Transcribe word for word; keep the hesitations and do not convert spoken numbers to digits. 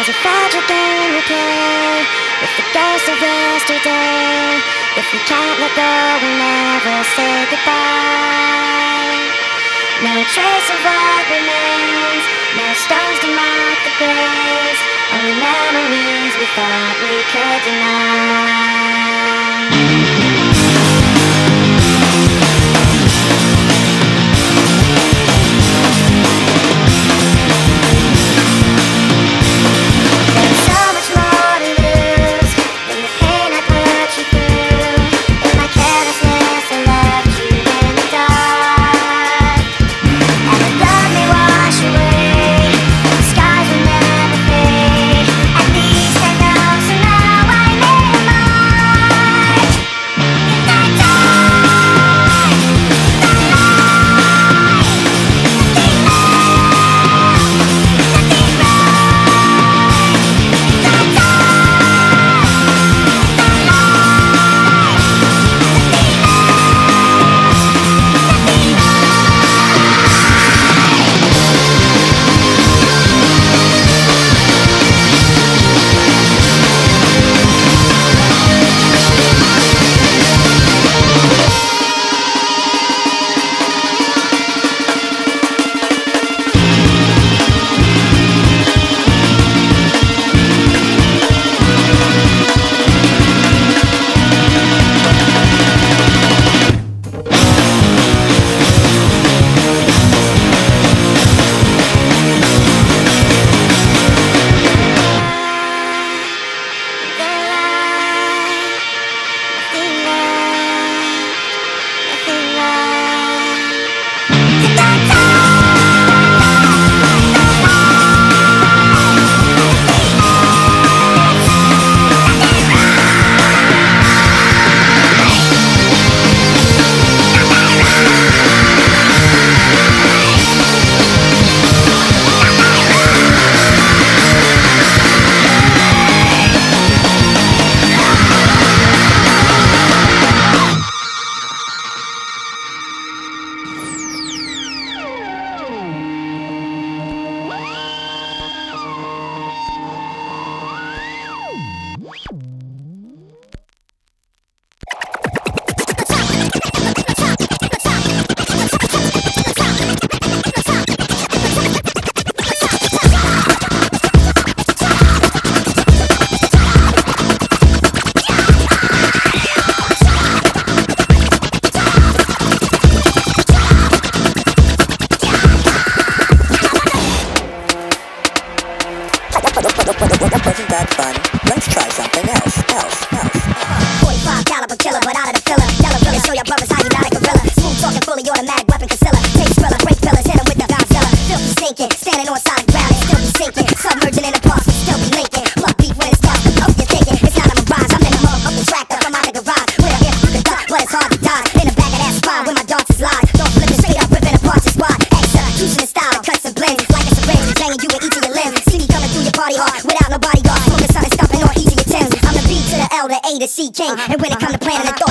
There's a fragile game we play with the ghost of yesterday. If we can't let go, we'll never say goodbye. No trace of what remains, no stones to mark the graves, only memories we thought we could deny. Wasn't that fun? Let's try something else, else, else. forty-five caliber killer, but out of the filler. Yellow really show your brothers how you got a gorilla. Smooth talking, fully automatic weapon concealer. Take thriller, break pillars, hit 'em with the Godzilla. Filthy stinking, standing on solid ground and still be sinking. Submerging in the parks, but still be linking. Love beef when it starts. Hope you're thinking it's not a mirage. I'm in the motherfucking tractor from out the garage. With a gift you can duck, but it's hard to dodge. In the back of that spine where my dancers lie. Don't flip it straight up, ripping apart your squad. Execution in style, cuts and blends like a syringe, banging you with each of your limbs. See me coming through your party hard without no bodyguard. Smoking sun and stomping on each of your Timbs. I'm the B to the L, the A to C king. And when it come to planning the thought,